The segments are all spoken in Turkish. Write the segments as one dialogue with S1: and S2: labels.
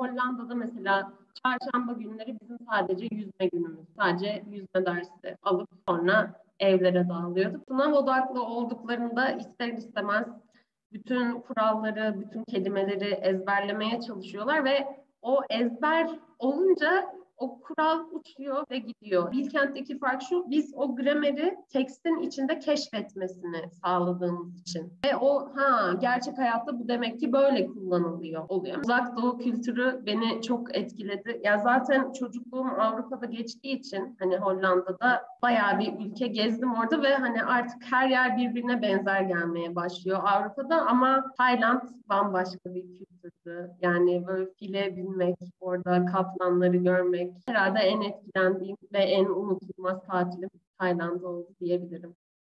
S1: Hollanda'da mesela çarşamba günleri bizim sadece yüzme günümüz. Sadece yüzme dersi alıp sonra evlere dağılıyorduk. Sınav odaklı olduklarında ister istemez bütün kuralları, bütün kelimeleri ezberlemeye çalışıyorlar ve o ezber olunca o kural uçuyor ve gidiyor. Bilkent'teki fark şu, biz o grameri tekstin içinde keşfetmesini sağladığımız için. Ve o gerçek hayatta bu demek ki böyle kullanılıyor oluyor. Uzak Doğu kültürü beni çok etkiledi. Ya zaten çocukluğum Avrupa'da geçtiği için hani Hollanda'da bayağı bir ülke gezdim orada ve hani artık her yer birbirine benzer gelmeye başlıyor Avrupa'da ama Tayland bambaşka bir kültürdü. Yani böyle file binmek, orada kaplanları görmek. Herhalde en etkilendiğim ve en unutulmaz tatilim Tayland oldu diyebilirim.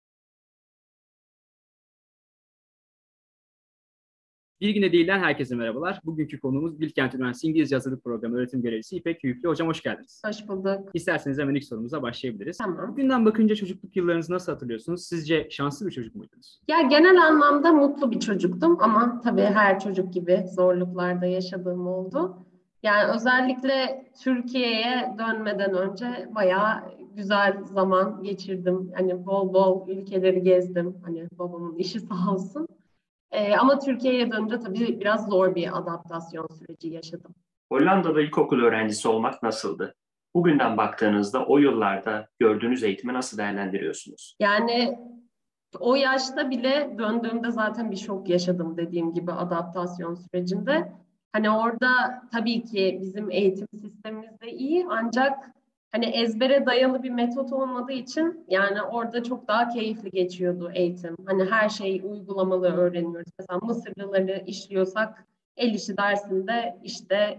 S2: Bilgine Değil'den herkese merhabalar. Bugünkü konuğumuz Bilkent Üniversitesi İngilizce Hazırlık Programı öğretim görevlisi İpek Hüyüklü. Hocam hoş geldiniz.
S1: Hoş bulduk.
S2: İsterseniz hemen ilk sorumuza başlayabiliriz.
S1: Tamam.
S2: Bugünden bakınca çocukluk yıllarınızı nasıl hatırlıyorsunuz? Sizce şanslı bir çocuk muydunuz?
S1: Ya genel anlamda mutlu bir çocuktum ama tabii her çocuk gibi zorluklarda yaşadığım oldu. Yani özellikle Türkiye'ye dönmeden önce bayağı güzel zaman geçirdim. Hani bol bol ülkeleri gezdim. Hani babamın işi sağ olsun. Ama Türkiye'ye dönünce tabii biraz zor bir adaptasyon süreci yaşadım.
S3: Hollanda'da ilkokul öğrencisi olmak nasıldı? Bugünden baktığınızda o yıllarda gördüğünüz eğitimi nasıl değerlendiriyorsunuz?
S1: Yani o yaşta bile döndüğümde zaten bir şok yaşadım dediğim gibi adaptasyon sürecinde. Hani orada tabii ki bizim eğitim sistemimiz de iyi ancak hani ezbere dayalı bir metot olmadığı için yani orada çok daha keyifli geçiyordu eğitim. Hani her şeyi uygulamalı öğreniyoruz. Mesela Mısırlıları işliyorsak el işi dersinde işte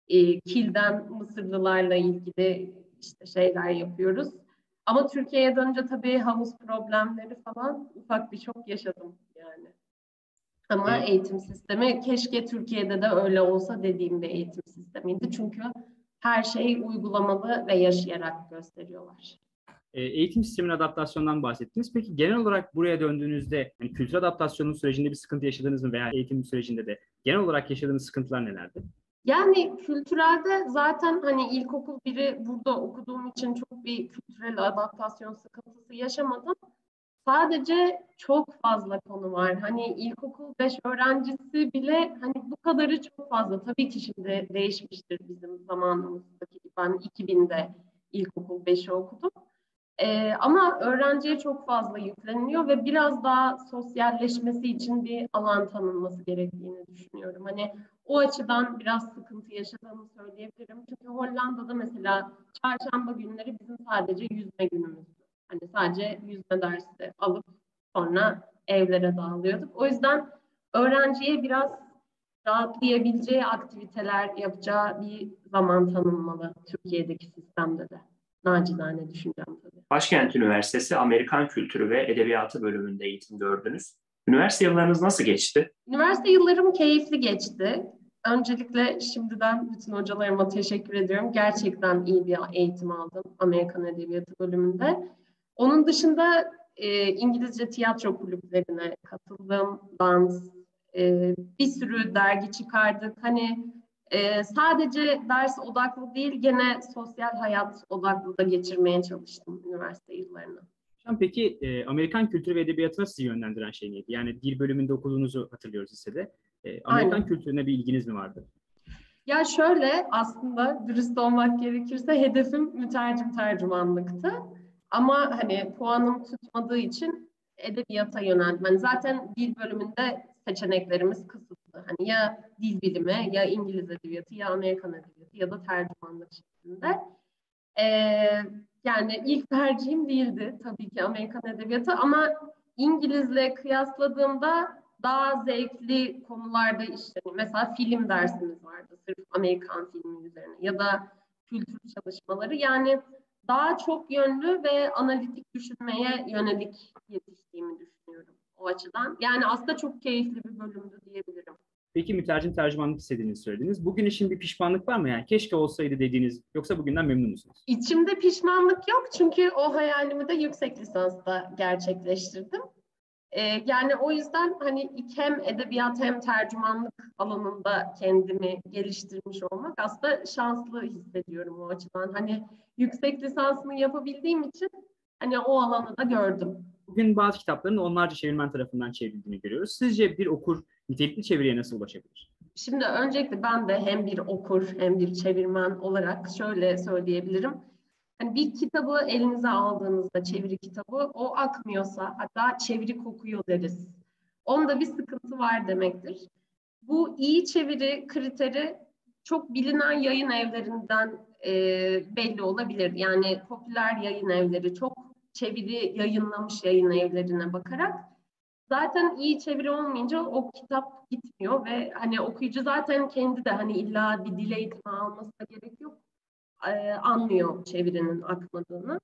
S1: kilden Mısırlılarla ilgili işte şeyler yapıyoruz. Ama Türkiye'ye dönünce tabii havuz problemleri falan ufak bir şok yaşadım yani. Ama eğitim sistemi keşke Türkiye'de de öyle olsa dediğim bir eğitim sistemiydi. Çünkü her şey uygulamalı ve yaşayarak gösteriyorlar.
S2: Eğitim sisteminin adaptasyondan bahsettiniz. Peki genel olarak buraya döndüğünüzde yani kültür adaptasyonun sürecinde bir sıkıntı yaşadınız mı veya eğitim sürecinde de genel olarak yaşadığınız sıkıntılar nelerdi?
S1: Yani kültürelde zaten hani ilkokul 1'i burada okuduğum için çok bir kültürel adaptasyon sıkıntısı yaşamadım. Sadece çok fazla konu var. Hani ilkokul 5 öğrencisi bile hani bu kadarı çok fazla. Tabii ki şimdi değişmiştir bizim zamanımızdaki. Ben 2000'de ilkokul 5'i okudum. Ama öğrenciye çok fazla yükleniliyor ve biraz daha sosyalleşmesi için bir alan tanınması gerektiğini düşünüyorum. Hani o açıdan biraz sıkıntı yaşadığımı söyleyebilirim. Çünkü Hollanda'da mesela çarşamba günleri bizim sadece yüzme günümüzdü. Hani sadece yüzme dersi alıp sonra evlere dağılıyorduk. O yüzden öğrenciye biraz rahatlayabileceği aktiviteler yapacağı bir zaman tanınmalı Türkiye'deki sistemde de. Nacizane düşüncem tabii.
S3: Başkent Üniversitesi Amerikan Kültürü ve Edebiyatı bölümünde eğitim gördünüz. Üniversite yıllarınız nasıl geçti?
S1: Üniversite yıllarım keyifli geçti. Öncelikle şimdiden bütün hocalarıma teşekkür ediyorum. Gerçekten iyi bir eğitim aldım Amerikan Edebiyatı bölümünde. Onun dışında İngilizce tiyatro kulüplerine katıldım, dans, bir sürü dergi çıkardık. Hani sadece ders odaklı değil, gene sosyal hayat odaklı da geçirmeye çalıştım üniversite yıllarını.
S2: Peki Amerikan kültürü ve edebiyatına sizi yönlendiren şey neydi? Yani dil bölümünde okuduğunuzu hatırlıyoruz lisede. Amerikan
S1: Aynen.
S2: kültürüne bir ilginiz mi vardı?
S1: Ya şöyle aslında dürüst olmak gerekirse hedefim mütercim tercümanlıktı. Ama hani puanım tutmadığı için edebiyata yöneldim. Yani zaten dil bölümünde seçeneklerimiz kısıtlı. Hani ya dil bilimi, ya İngiliz edebiyatı, ya Amerikan edebiyatı ya da tercümanlık şeklinde. Yani ilk tercihim değildi tabii ki Amerikan edebiyatı ama İngilizle kıyasladığımda daha zevkli konularda işleniyor. Mesela film dersimiz vardı sırf Amerikan filmi üzerine ya da kültür çalışmaları. Yani daha çok yönlü ve analitik düşünmeye yönelik yetiştiğimi düşünüyorum o açıdan. Yani aslında çok keyifli bir bölümdü diyebilirim.
S2: Peki mütercim tercümanlık istediğinizi söylediniz. Bugün için bir pişmanlık var mı? Yani keşke olsaydı dediğiniz yoksa bugünden memnun musunuz?
S1: İçimde pişmanlık yok çünkü o hayalimi de yüksek lisansta gerçekleştirdim. Yani o yüzden hani hem edebiyat hem tercümanlık alanında kendimi geliştirmiş olmak aslında şanslı hissediyorum o açıdan. Hani yüksek lisansımı yapabildiğim için hani o alanı da gördüm.
S2: Bugün bazı kitapların onlarca çevirmen tarafından çevrildiğini görüyoruz. Sizce bir okur nitelikli çeviriye nasıl ulaşabilir?
S1: Şimdi öncelikle ben de hem bir okur hem bir çevirmen olarak şöyle söyleyebilirim. Hani bir kitabı elinize aldığınızda çeviri kitabı o akmıyorsa hatta çeviri kokuyor deriz. Onda bir sıkıntı var demektir. Bu iyi çeviri kriteri çok bilinen yayın evlerinden belli olabilir. Yani popüler yayın evleri çok çeviri yayınlamış yayın evlerine bakarak zaten iyi çeviri olmayınca o kitap gitmiyor ve hani okuyucu zaten kendi de hani illa bir dil eğitimi almasına gerek yok. Anlıyor çevirinin akmadığını.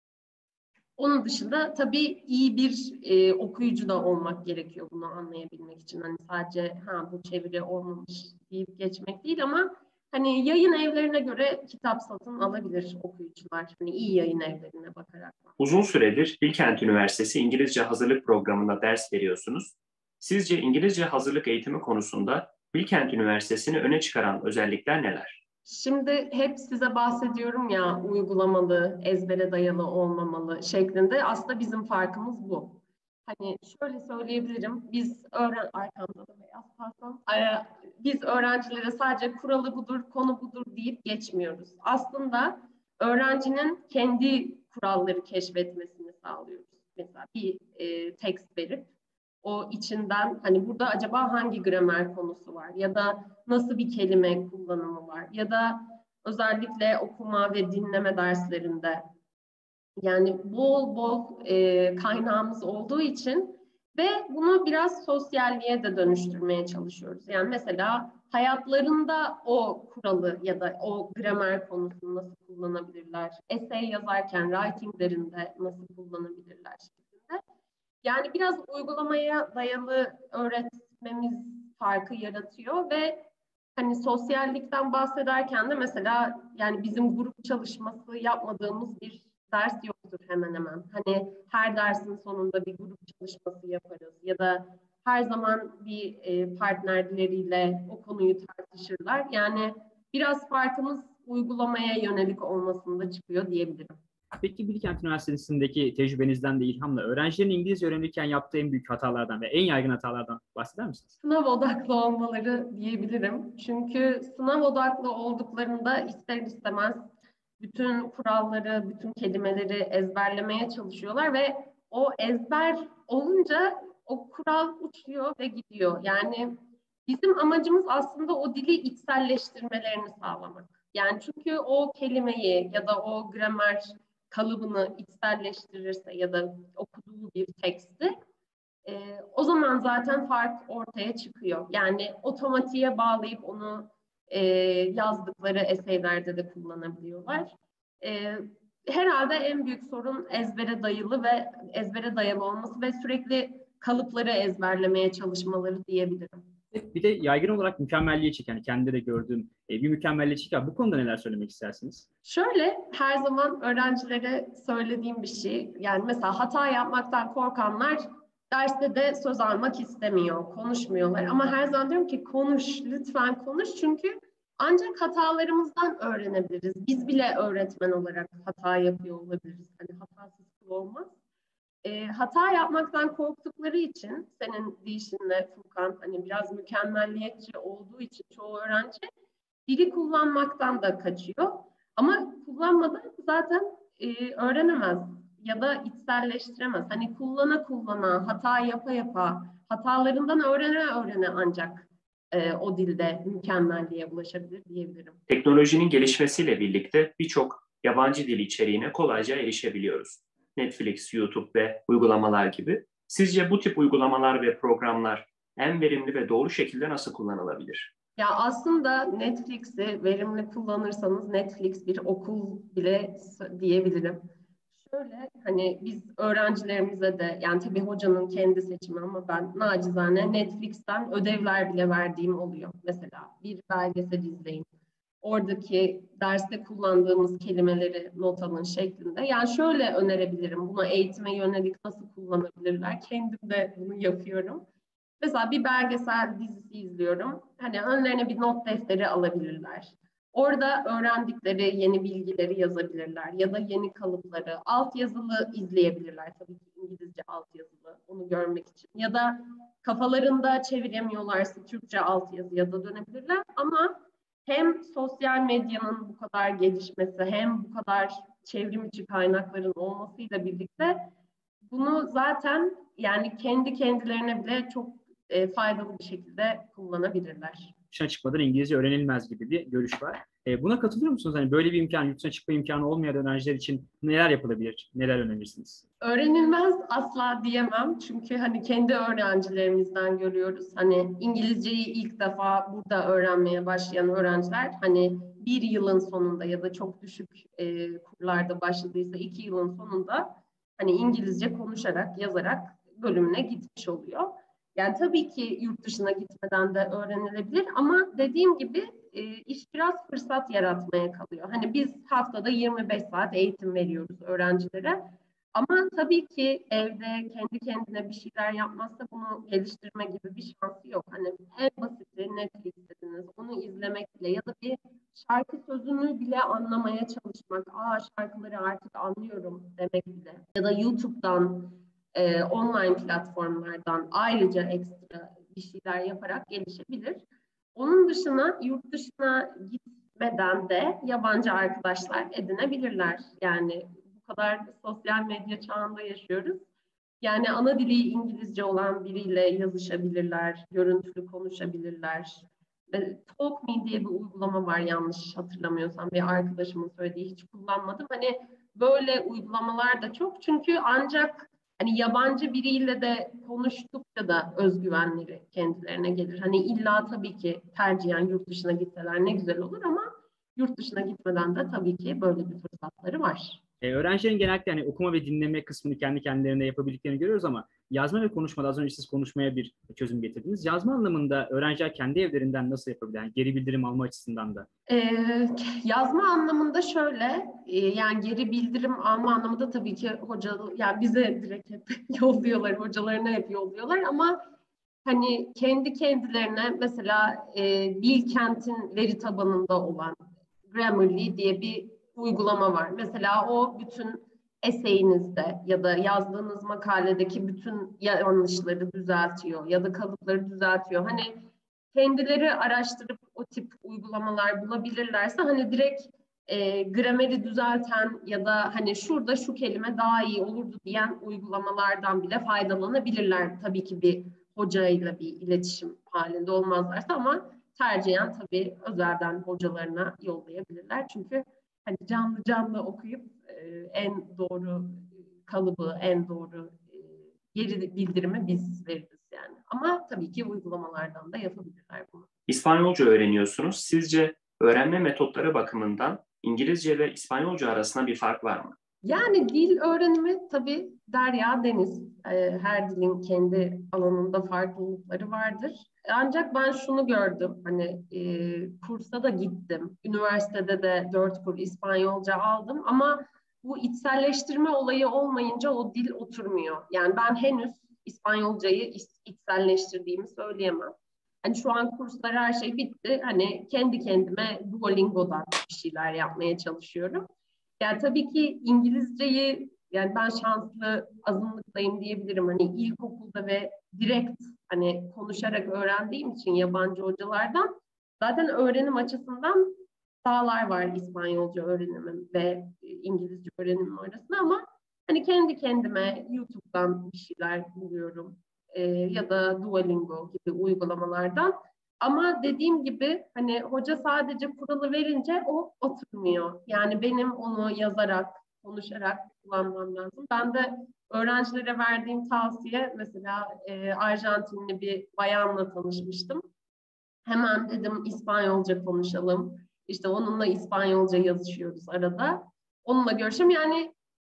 S1: Onun dışında tabii iyi bir okuyucu da olmak gerekiyor bunu anlayabilmek için. Hani sadece bu çeviri olmamış deyip geçmek değil ama hani yayın evlerine göre kitap satın alabilir okuyucular. Hani iyi yayın evlerine bakarak.
S3: Uzun süredir Bilkent Üniversitesi İngilizce Hazırlık Programı'nda ders veriyorsunuz. Sizce İngilizce hazırlık eğitimi konusunda Bilkent Üniversitesi'ni öne çıkaran özellikler neler?
S1: Şimdi hep size bahsediyorum ya uygulamalı, ezbere dayalı olmamalı şeklinde. Aslında bizim farkımız bu. Hani şöyle söyleyebilirim. Biz arkamda da beyaz tahtam. Biz öğrencilere sadece kuralı budur, konu budur deyip geçmiyoruz. Aslında öğrencinin kendi kuralları keşfetmesini sağlıyoruz. Mesela bir tekst verip o içinden hani burada acaba hangi gramer konusu var ya da nasıl bir kelime kullanımı var ya da özellikle okuma ve dinleme derslerinde yani bol bol kaynağımız olduğu için ve bunu biraz sosyalliğe de dönüştürmeye çalışıyoruz. Yani mesela hayatlarında o kuralı ya da o gramer konusunu nasıl kullanabilirler? Essay yazarken writinglerinde nasıl kullanabilirler şeklinde. Yani biraz uygulamaya dayalı öğretmemiz farkı yaratıyor ve hani sosyallikten bahsederken de mesela yani bizim grup çalışması yapmadığımız bir ders yoktur hemen hemen. Hani her dersin sonunda bir grup çalışması yaparız ya da her zaman bir partnerleriyle o konuyu tartışırlar. Yani biraz farkımız uygulamaya yönelik olmasında çıkıyor diyebilirim.
S2: Peki Bilkent Üniversitesi'ndeki tecrübenizden de ilhamla öğrencilerin İngilizce öğrenirken yaptığı en büyük hatalardan ve en yaygın hatalardan bahseder misiniz?
S1: Sınav odaklı olmaları diyebilirim. Çünkü sınav odaklı olduklarında ister istemez bütün kuralları, bütün kelimeleri ezberlemeye çalışıyorlar ve o ezber olunca o kural uçuyor ve gidiyor. Yani bizim amacımız aslında o dili içselleştirmelerini sağlamak. Yani çünkü o kelimeyi ya da o gramer kalıbını içselleştirirse ya da okuduğu bir teksti o zaman zaten fark ortaya çıkıyor. Yani otomatiğe bağlayıp onu yazdıkları eseylerde de kullanabiliyorlar. Herhalde en büyük sorun ezbere dayalı ve ezbere dayalı olması ve sürekli kalıpları ezberlemeye çalışmaları diyebilirim.
S2: Bir de yaygın olarak mükemmelliyetçi, yani kendi de gördüğüm bir mükemmelliyetçi var. Bu konuda neler söylemek istersiniz?
S1: Şöyle her zaman öğrencilere söylediğim bir şey, yani mesela hata yapmaktan korkanlar derste de söz almak istemiyor, konuşmuyorlar. Ama her zaman diyorum ki konuş, lütfen konuş çünkü ancak hatalarımızdan öğrenebiliriz. Biz bile öğretmen olarak hata yapıyor olabiliriz. Hani hatasız kul olmaz. Hata yapmaktan korktukları için senin deyişinle Furkan hani biraz mükemmelliyetçi olduğu için çoğu öğrenci dili kullanmaktan da kaçıyor. Ama kullanmadan zaten öğrenemez ya da içselleştiremez. Hani kullana, hata yapa, hatalarından öğrene ancak o dilde mükemmelliğe ulaşabilir diyebilirim.
S3: Teknolojinin gelişmesiyle birlikte birçok yabancı dil içeriğine kolayca erişebiliyoruz. Netflix, YouTube ve uygulamalar gibi. Sizce bu tip uygulamalar ve programlar en verimli ve doğru şekilde nasıl kullanılabilir?
S1: Ya aslında Netflix'i verimli kullanırsanız Netflix bir okul bile diyebilirim. Şöyle hani biz öğrencilerimize de yani tabii hocanın kendi seçimi ama ben nacizane Netflix'ten ödevler bile verdiğim oluyor. Mesela bir belgesel izleyin, oradaki derste kullandığımız kelimeleri not alın şeklinde. Yani şöyle önerebilirim. Bunu eğitime yönelik nasıl kullanabilirler? Kendim de bunu yapıyorum. Mesela bir belgesel dizisi izliyorum. Hani önlerine bir not defteri alabilirler. Orada öğrendikleri yeni bilgileri yazabilirler ya da yeni kalıpları altyazılı izleyebilirler. Tabii ki İngilizce altyazılı onu görmek için. Ya da kafalarında çeviremiyorlarsa Türkçe altyazıya da dönebilirler. Ama hem sosyal medyanın bu kadar gelişmesi hem bu kadar çevrim içi kaynakların olmasıyla birlikte bunu zaten yani kendi kendilerine bile çok faydalı bir şekilde kullanabilirler.
S2: Yurt dışına çıkmadan İngilizce öğrenilmez gibi bir görüş var. Buna katılıyor musunuz? Hani böyle bir imkan, yurt dışına çıkma imkanı olmayan öğrenciler için neler yapılabilir? Neler önerirsiniz?
S1: Öğrenilmez asla diyemem. Çünkü hani kendi öğrencilerimizden görüyoruz. Hani İngilizceyi ilk defa burada öğrenmeye başlayan öğrenciler hani bir yılın sonunda ya da çok düşük kurlarda başladıysa 2 yılın sonunda hani İngilizce konuşarak, yazarak bölümüne gitmiş oluyor. Yani tabii ki yurt dışına gitmeden de öğrenilebilir ama dediğim gibi iş biraz fırsat yaratmaya kalıyor. Hani biz haftada 25 saat eğitim veriyoruz öğrencilere. Ama tabii ki evde kendi kendine bir şeyler yapmazsa bunu geliştirme gibi bir şansı yok. Hani en basiti Netflix dediniz, onu izlemek bile ya da bir şarkı sözünü bile anlamaya çalışmak. Şarkıları artık anlıyorum demek bile. Ya da YouTube'dan, online platformlardan ayrıca ekstra bir şeyler yaparak gelişebilir. Onun dışına yurt dışına gitmeden de yabancı arkadaşlar edinebilirler. Yani bu kadar sosyal medya çağında yaşıyoruz. Yani ana dili İngilizce olan biriyle yazışabilirler, görüntülü konuşabilirler. Talk.me diye bir uygulama var yanlış hatırlamıyorsam. Bir arkadaşımın söylediği hiç kullanmadım. Hani böyle uygulamalar da çok. Çünkü ancak hani yabancı biriyle de konuştukça da özgüvenleri kendilerine gelir. Hani illa tabii ki tercihen yurt dışına gitseler ne güzel olur ama yurt dışına gitmeden de tabii ki böyle bir fırsatları var.
S2: Öğrencilerin genellikle hani okuma ve dinleme kısmını kendi kendilerine yapabildiklerini görüyoruz ama yazma ve konuşmada az önce siz konuşmaya bir çözüm getirdiniz. Yazma anlamında öğrenciler kendi evlerinden nasıl yapabilir? Yani geri bildirim alma açısından da.
S1: Yazma anlamında şöyle, yani geri bildirim alma anlamında tabii ki yani bize direkt hep yolluyorlar, hocalarına hep yolluyorlar ama hani kendi kendilerine mesela Bilkent'in veri tabanında olan Grammarly diye bir uygulama var. Mesela o bütün eseyinizde ya da yazdığınız makaledeki bütün yanlışları düzeltiyor ya da kalıpları düzeltiyor. Hani kendileri araştırıp o tip uygulamalar bulabilirlerse hani direkt grameri düzelten ya da hani şurada şu kelime daha iyi olurdu diyen uygulamalardan bile faydalanabilirler. Tabii ki bir hocayla bir iletişim halinde olmazlarsa ama tercihen tabii özelden hocalarına yollayabilirler. Çünkü hani canlı canlı okuyup en doğru kalıbı, en doğru geri bildirimi biz veririz yani. Ama tabii ki uygulamalardan da yapabilirler bunu.
S3: İspanyolca öğreniyorsunuz. Sizce öğrenme metotları bakımından İngilizce ve İspanyolca arasında bir fark var mı?
S1: Yani dil öğrenimi tabii derya deniz. Her dilin kendi alanında farklılıkları vardır. Ancak ben şunu gördüm, hani kursa da gittim. Üniversitede de 4 kur İspanyolca aldım ama bu içselleştirme olayı olmayınca o dil oturmuyor. Yani ben henüz İspanyolcayı içselleştirdiğimi söyleyemem. Hani şu an kurslar her şey bitti. Hani kendi kendime Duolingo'dan bir şeyler yapmaya çalışıyorum. Yani tabii ki İngilizceyi yani ben şanslı azınlıktayım diyebilirim. Hani ilkokulda ve direkt hani konuşarak öğrendiğim için yabancı hocalardan zaten öğrenim açısından dağlar var İspanyolca öğrenimim ve İngilizce öğrenimim arasında ama hani kendi kendime YouTube'dan bir şeyler buluyorum ya da Duolingo gibi uygulamalardan. Ama dediğim gibi hani hoca sadece kuralı verince o oturmuyor. Yani benim onu yazarak, konuşarak kullanmam lazım. Ben de öğrencilere verdiğim tavsiye mesela Arjantinli bir bayanla tanışmıştım. Hemen dedim İspanyolca konuşalım. İşte onunla İspanyolca yazışıyoruz arada. Onunla görüşüm. Yani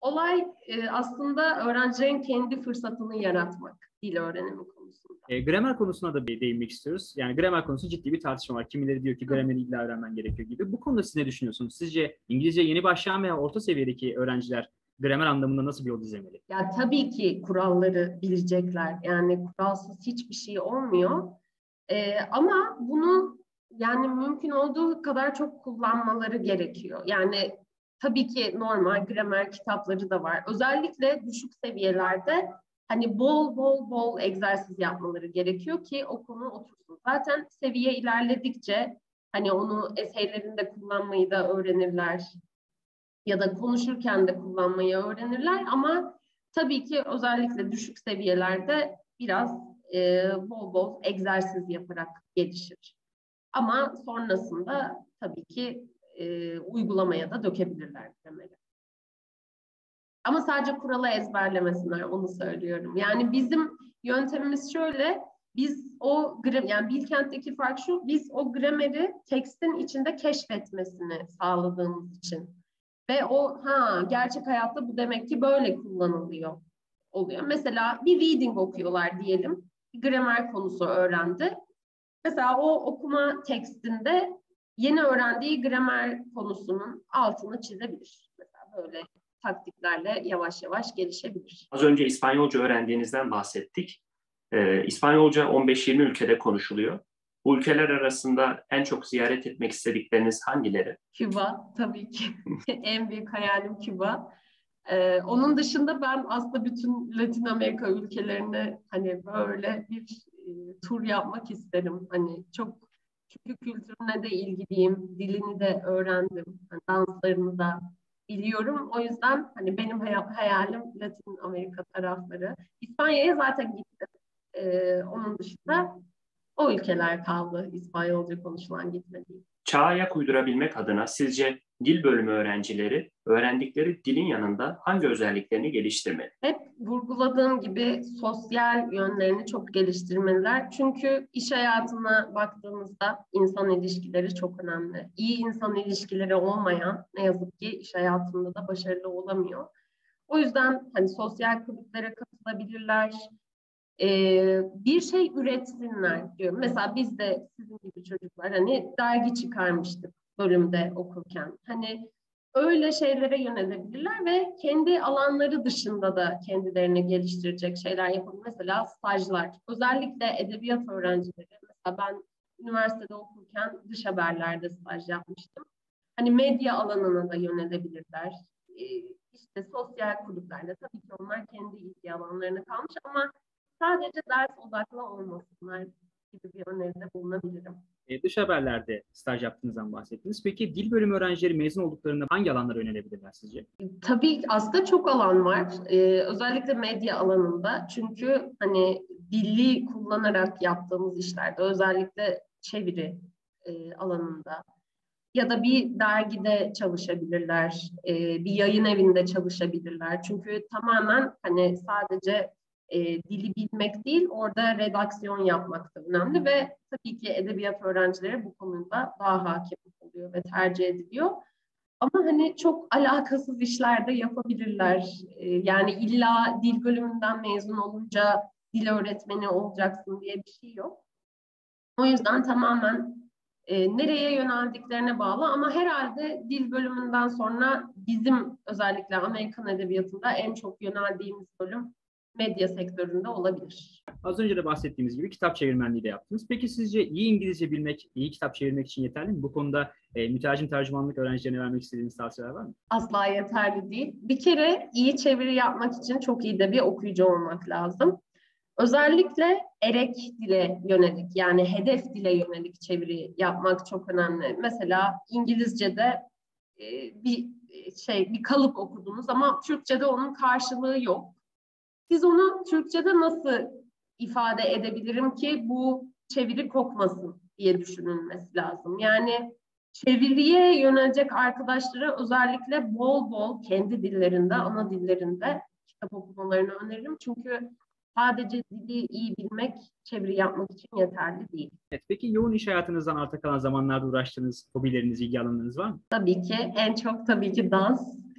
S1: Olay aslında öğrencilerin kendi fırsatını yaratmak dil öğrenimi konusunda.
S2: Gramer konusuna da bir değinmek istiyoruz. Yani gramer konusu ciddi bir tartışma var. Kimileri diyor ki grameri illa öğrenmen gerekiyor gibi. Bu konuda siz ne düşünüyorsunuz? Sizce İngilizce yeni başlayan veya orta seviyedeki öğrenciler gramer anlamında nasıl bir yol izlemeli?
S1: Ya tabii ki kuralları bilecekler. Yani kuralsız hiçbir şey olmuyor. Ama bunu yani mümkün olduğu kadar çok kullanmaları gerekiyor. Yani tabii ki normal gramer kitapları da var. Özellikle düşük seviyelerde hani bol egzersiz yapmaları gerekiyor ki o konu otursun. Zaten seviye ilerledikçe hani onu eseylerinde kullanmayı da öğrenirler ya da konuşurken de kullanmayı öğrenirler ama tabii ki özellikle düşük seviyelerde biraz bol egzersiz yaparak gelişir. Ama sonrasında tabii ki uygulamaya da dökebilirler grameri. Ama sadece kuralı ezberlemesinler, onu söylüyorum. Yani bizim yöntemimiz şöyle, biz yani Bilkent'teki fark şu, biz o grameri tekstin içinde keşfetmesini sağladığımız için. Ve gerçek hayatta bu demek ki böyle kullanılıyor oluyor. Mesela bir reading okuyorlar diyelim, bir gramer konusu öğrendi. Mesela o okuma tekstinde yeni öğrendiği gramer konusunun altını çizebilir. Mesela böyle taktiklerle yavaş yavaş gelişebilir.
S3: Az önce İspanyolca öğrendiğinizden bahsettik. İspanyolca 15-20 ülkede konuşuluyor. Bu ülkeler arasında en çok ziyaret etmek istedikleriniz hangileri?
S1: Küba tabii ki. En büyük hayalim Küba. Onun dışında ben aslında bütün Latin Amerika ülkelerine hani böyle bir tur yapmak isterim. Hani çünkü kültürüne de ilgiliyim, dilini de öğrendim, hani danslarını da biliyorum. O yüzden hani benim hayalim Latin Amerika tarafları. İspanya'ya zaten gittim. Onun dışında o ülkeler kaldı İspanyolca konuşulan gitmediğim.
S3: Çağa ayak uydurabilmek adına sizce dil bölümü öğrencileri öğrendikleri dilin yanında hangi özelliklerini geliştirmeli?
S1: Hep vurguladığım gibi sosyal yönlerini çok geliştirmeliler. Çünkü iş hayatına baktığımızda insan ilişkileri çok önemli. İyi insan ilişkileri olmayan ne yazık ki iş hayatında da başarılı olamıyor. O yüzden hani sosyal kulüplere katılabilirler, bir şey üretsinler diyorum. Mesela biz de sizin gibi çocuklar hani dergi çıkarmıştık bölümde okurken. Hani öyle şeylere yönelebilirler ve kendi alanları dışında da kendilerini geliştirecek şeyler yapabilir. Mesela stajlar. Özellikle edebiyat öğrencileri. Mesela ben üniversitede okurken dış haberlerde staj yapmıştım. Hani medya alanına da yönelebilirler. İşte sosyal kulüplerde tabii ki onlar kendi ilgi alanlarına kalmış ama sadece ders odaklı olmasınlar gibi bir öneride bulunabilirim.
S2: Dış haberlerde staj yaptığınızdan bahsettiniz. Peki dil bölümü öğrencileri mezun olduklarında hangi alanlara yönelebilirler sizce?
S1: Tabii aslında çok alan var. Özellikle medya alanında. Çünkü hani dili kullanarak yaptığımız işlerde özellikle çeviri alanında ya da bir dergide çalışabilirler, bir yayın evinde çalışabilirler. Çünkü tamamen hani sadece dili bilmek değil, orada redaksiyon yapmak da önemli ve tabii ki edebiyat öğrencileri bu konuda daha hakim oluyor ve tercih ediliyor. Ama hani çok alakasız işler de yapabilirler. Yani illa dil bölümünden mezun olunca dil öğretmeni olacaksın diye bir şey yok. O yüzden tamamen nereye yöneldiklerine bağlı ama herhalde dil bölümünden sonra bizim özellikle Amerikan edebiyatında en çok yöneldiğimiz bölüm medya sektöründe olabilir.
S2: Az önce de bahsettiğimiz gibi kitap çevirmenliği de yaptınız. Peki sizce iyi İngilizce bilmek, iyi kitap çevirmek için yeterli mi? Bu konuda mütercim tercümanlık öğrencilerine vermek istediğiniz tavsiyeler var mı?
S1: Asla yeterli değil. Bir kere iyi çeviri yapmak için çok iyi de bir okuyucu olmak lazım. Özellikle erek dile yönelik yani hedef dile yönelik çeviri yapmak çok önemli. Mesela İngilizce'de bir kalıp okudunuz ama Türkçe'de onun karşılığı yok. Siz onu Türkçe'de nasıl ifade edebilirim ki bu çeviri kokmasın diye düşünülmesi lazım. Yani çeviriye yönelecek arkadaşlara özellikle bol kendi dillerinde, ana dillerinde kitap okumalarını öneririm. Çünkü sadece dili iyi bilmek çeviri yapmak için yeterli değil.
S2: Evet, peki yoğun iş hayatınızdan arta kalan zamanlarda uğraştığınız hobileriniz, ilgi alanlarınız var mı?
S1: Tabii ki en çok tabii ki dans.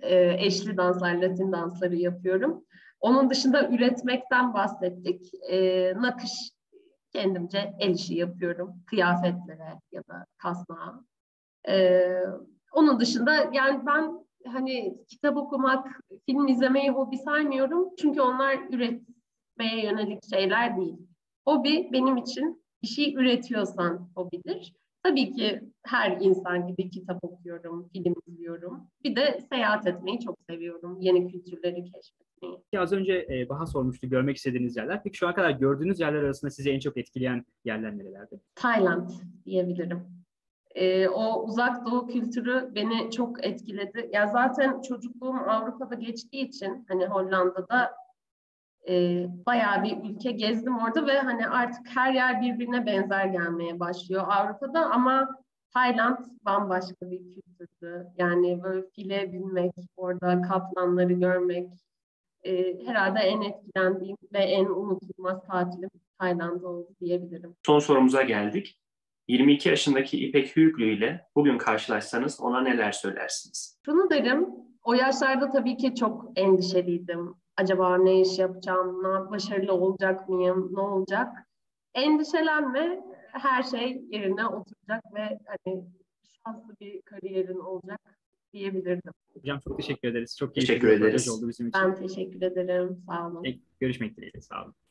S1: eşli danslar, Latin dansları yapıyorum. Onun dışında üretmekten bahsettik. Nakış, kendimce el işi yapıyorum. Kıyafetlere ya da kasnağa. Onun dışında yani ben hani kitap okumak, film izlemeyi hobi saymıyorum. Çünkü onlar üretmeye yönelik şeyler değil. Hobi benim için bir şey üretiyorsan hobidir. Tabii ki her insan gibi kitap okuyorum, film izliyorum. Bir de seyahat etmeyi çok seviyorum. Yeni kültürleri keşfetmeyi.
S2: Az önce Baha sormuştu görmek istediğiniz yerler. Peki şu ana kadar gördüğünüz yerler arasında sizi en çok etkileyen yerler nerelerdi?
S1: Tayland diyebilirim. O uzak doğu kültürü beni çok etkiledi. Ya zaten çocukluğum Avrupa'da geçtiği için hani Hollanda'da bayağı bir ülke gezdim orada ve hani artık her yer birbirine benzer gelmeye başlıyor Avrupa'da ama Tayland bambaşka bir kültürdü. Yani böyle file binmek, orada kaplanları görmek herhalde en etkilendiğim ve en unutulmaz tatilim Tayland oldu diyebilirim.
S3: Son sorumuza geldik. 22 yaşındaki İpek Hüglü ile bugün karşılaşsanız ona neler söylersiniz?
S1: Şunu derim, o yaşlarda tabii ki çok endişeliydim. Acaba ne iş yapacağım, başarılı olacak mıyım, ne olacak? Endişelenme, her şey yerine oturacak ve hani şanslı bir kariyerin olacak diyebilirdim.
S2: Hocam çok teşekkür ederiz. Çok keyifli
S3: Teşekkür
S2: bir röportaj
S3: ederiz.
S2: oldu bizim için.
S1: Ben teşekkür ederim, sağ olun.
S2: Görüşmek dileğiyle. Sağ olun.